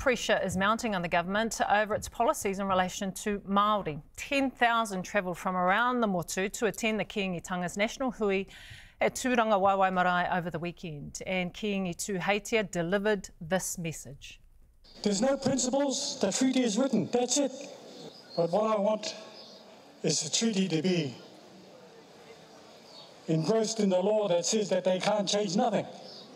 pressure is mounting on the government over its policies in relation to Māori. 10,000 travelled from around the motu to attend the Kiingitanga's national hui at Tūranga Waiwai Marae over the weekend, and Kiingi Heitia delivered this message. There's no principles, the treaty is written, that's it. But what I want is the treaty to be engrossed in the law that says that they can't change nothing.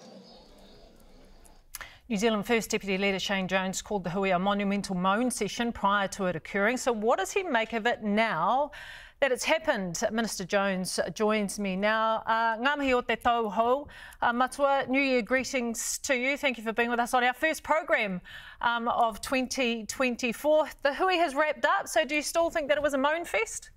New Zealand First Deputy Leader Shane Jones called the hui a monumental moan session prior to it occurring. So what does he make of it now that it's happened? Minister Jones joins me now. Ngā mihi o te tau hou. Matua, New Year greetings to you. Thank you for being with us on our first program of 2024. The hui has wrapped up, so do you still think that it was a moan fest?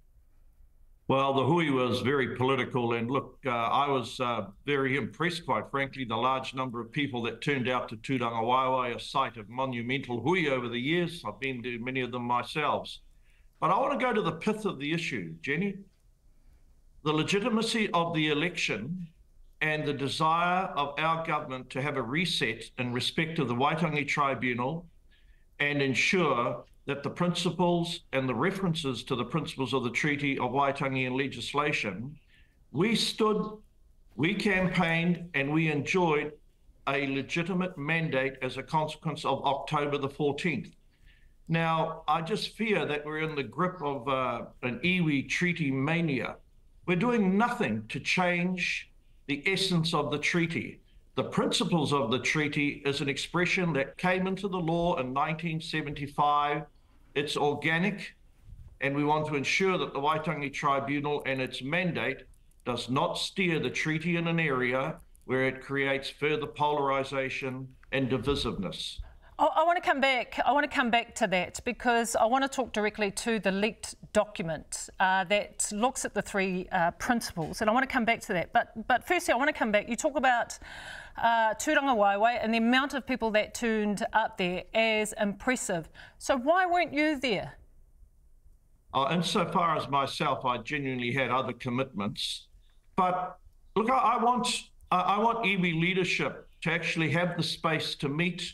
Well, the hui was very political, and look, I was very impressed, quite frankly, the large number of people that turned out to Tūranga Waiwai, a site of monumental hui over the years. I've been to many of them myself. But I want to go to the pith of the issue, Jenny. The legitimacy of the election and the desire of our government to have a reset in respect of the Waitangi Tribunal and ensure that the principles and the references to the principles of the Treaty of Waitangi and legislation, we stood, we campaigned, and we enjoyed a legitimate mandate as a consequence of October the 14th. Now, I just fear that we're in the grip of an iwi treaty mania. We're doing nothing to change the essence of the treaty. The principles of the treaty is an expression that came into the law in 1975. It's organic, and we want to ensure that the Waitangi Tribunal and its mandate does not steer the treaty in an area where it creates further polarisation and divisiveness. I want to come back. I want to come back to that because I want to talk directly to the leaked document that looks at the three principles, and I want to come back to that. But firstly, I want to come back. You talk about Tūranga Waiwai and the amount of people that turned up there as impressive. So why weren't you there? Insofar as myself, I genuinely had other commitments. But look, I want iwi leadership to actually have the space to meet,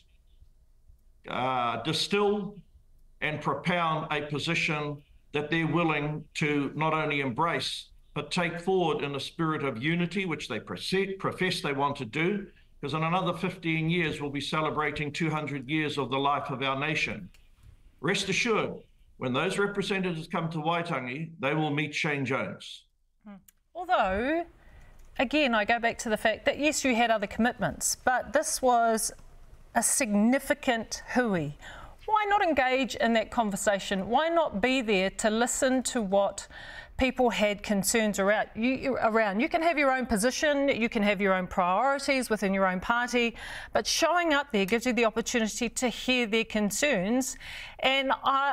distill and propound a position that they're willing to not only embrace, but take forward in a spirit of unity, which they profess they want to do, because in another 15 years, we'll be celebrating 200 years of the life of our nation. Rest assured, when those representatives come to Waitangi, they will meet Shane Jones. Although, again, I go back to the fact that, yes, you had other commitments, but this was a significant hui. Why not engage in that conversation? Why not be there to listen to what people had concerns around? You can have your own position, you can have your own priorities within your own party, but showing up there gives you the opportunity to hear their concerns. And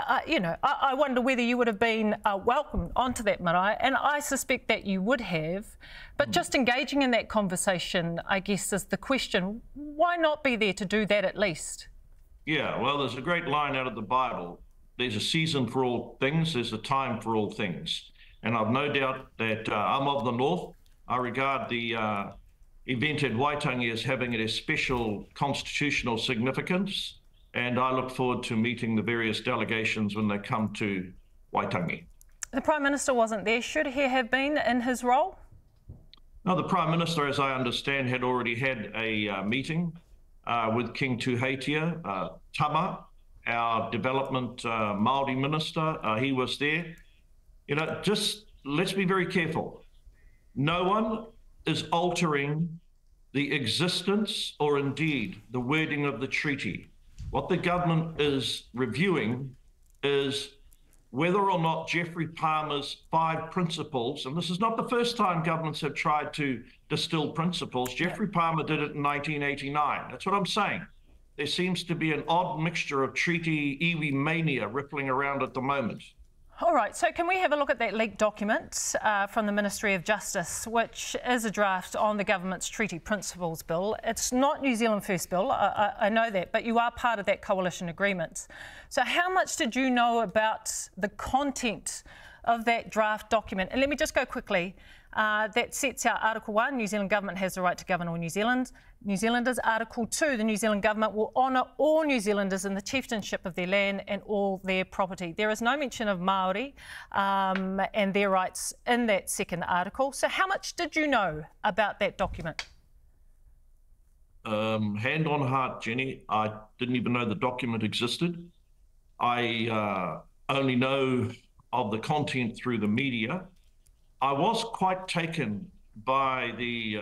I wonder whether you would have been welcomed onto that marae, and I suspect that you would have. But just engaging in that conversation, I guess, is the question. Why not be there to do that at least? Yeah, well, there's a great line out of the Bible. There's a season for all things, there's a time for all things. And I've no doubt that I'm of the North. I regard the event at Waitangi as having a special constitutional significance, and I look forward to meeting the various delegations when they come to Waitangi. The Prime Minister wasn't there. Should he have been in his role? No, the Prime Minister, as I understand, had already had a meeting with King Heitia. Tama, our development Māori minister, he was there. You know, just let's be very careful. No one is altering the existence or indeed the wording of the treaty. What the government is reviewing is whether or not Geoffrey Palmer's 5 principles, and this is not the first time governments have tried to distill principles. Geoffrey Palmer did it in 1989. That's what I'm saying. There seems to be an odd mixture of treaty iwi mania rippling around at the moment. All right, so can we have a look at that leaked document from the Ministry of Justice, which is a draft on the government's Treaty Principles Bill. It's not New Zealand First Bill, I know that, but you are part of that coalition agreement. So how much did you know about the content of that draft document? And let me just go quickly. That sets out Article 1, New Zealand Government has the right to govern all New Zealand. New Zealanders. Article 2, the New Zealand government will honour all New Zealanders in the chieftainship of their land and all their property. There is no mention of Māori and their rights in that second article. So how much did you know about that document? Hand on heart, Jenny, I didn't even know the document existed. I only know of the content through the media. I was quite taken by the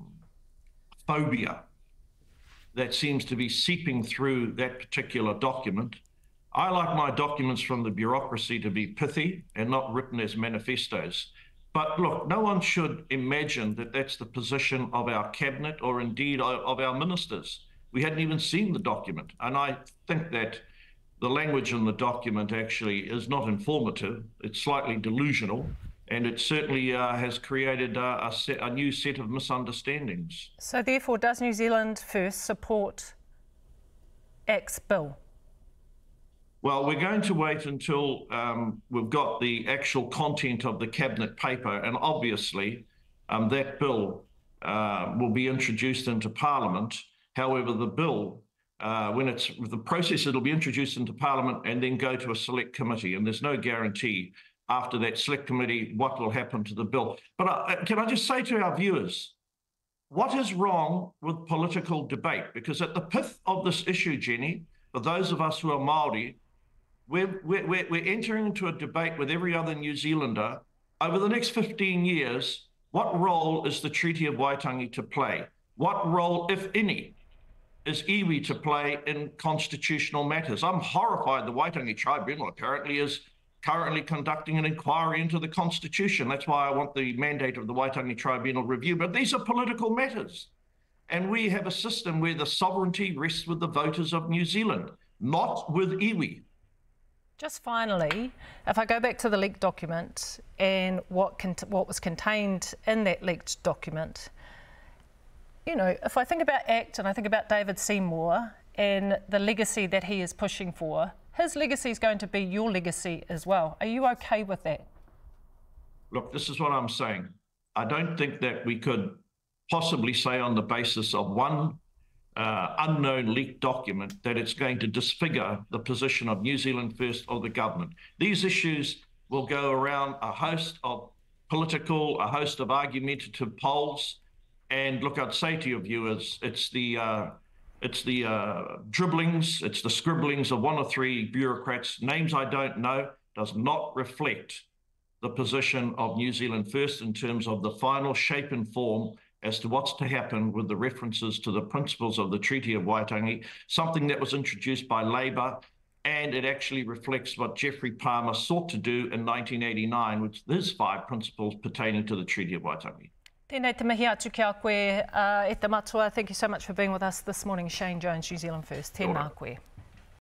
phobia that seems to be seeping through that particular document. I like my documents from the bureaucracy to be pithy and not written as manifestos. But look, no one should imagine that that's the position of our cabinet or indeed of our ministers. We hadn't even seen the document. And I think that the language in the document actually is not informative. It's slightly delusional. And it certainly has created a new set of misunderstandings. So therefore, does New Zealand First support ACT's bill? Well, we're going to wait until we've got the actual content of the cabinet paper, and obviously that bill will be introduced into Parliament. However, the bill, when it's the process, it'll be introduced into Parliament and then go to a select committee, and there's no guarantee after that select committee what will happen to the bill. But can I just say to our viewers, what is wrong with political debate? Because at the pith of this issue, Jenny, for those of us who are Māori, we're entering into a debate with every other New Zealander. Over the next 15 years, what role is the Treaty of Waitangi to play? What role, if any, is iwi to play in constitutional matters? I'm horrified the Waitangi Tribunal apparently is currently conducting an inquiry into the Constitution. That's why I want the mandate of the Waitangi Tribunal review. But these are political matters. And we have a system where the sovereignty rests with the voters of New Zealand, not with iwi. Just finally, if I go back to the leaked document and what was contained in that leaked document, you know, if I think about ACT and I think about David Seymour and the legacy that he is pushing for, his legacy is going to be your legacy as well. Are you okay with that? Look, this is what I'm saying. I don't think that we could possibly say on the basis of one unknown leaked document that it's going to disfigure the position of New Zealand First or the government. These issues will go around a host of political, a host of argumentative polls. And look, I'd say to your viewers, it's the dribblings, it's the scribblings of one or three bureaucrats, names I don't know, does not reflect the position of New Zealand First in terms of the final shape and form as to what's to happen with the references to the principles of the Treaty of Waitangi, something that was introduced by Labour, and it actually reflects what Geoffrey Palmer sought to do in 1989, which is 5 principles pertaining to the Treaty of Waitangi. Tēnei te mihi atu ki a koe e te matua. Thank you so much for being with us this morning, Shane Jones, New Zealand First. Tēnā koe.